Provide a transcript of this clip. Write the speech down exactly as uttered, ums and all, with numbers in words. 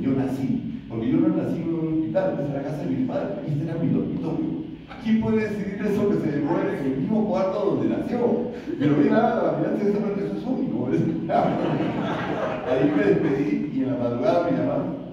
yo nací, porque yo no nací en un hospital, esta es la casa de mis padres, y este era mi dormitorio. ¿Quién puede decidir eso que se muere en el mismo cuarto donde nació? Pero mira, la ambulancia de esa parte, eso es único. Ahí me despedí y en la madrugada me llamaron.